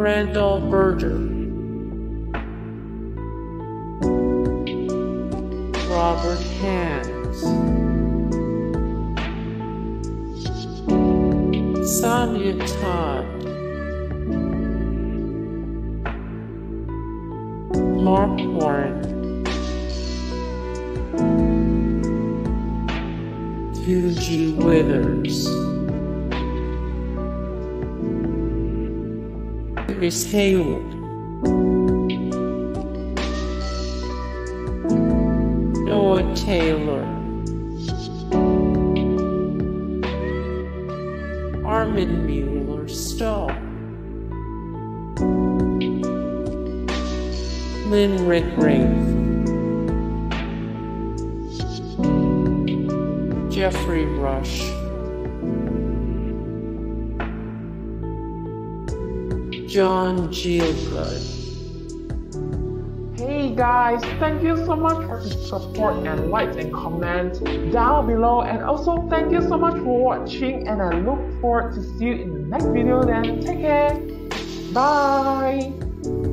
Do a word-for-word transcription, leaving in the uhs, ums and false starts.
Randall Berger, Robert Hands, Sonia Todd, Mark Warren, Gielgud Withers, Chris Haywood, Noah Taylor, Armin Mueller-Stahl, Lynn Redgrave, Geoffrey Rush, John Gielgud. Hey guys, thank you so much for the support and likes and comments down below, and also thank you so much for watching, and I look forward to see you in the next video. Then take care, bye.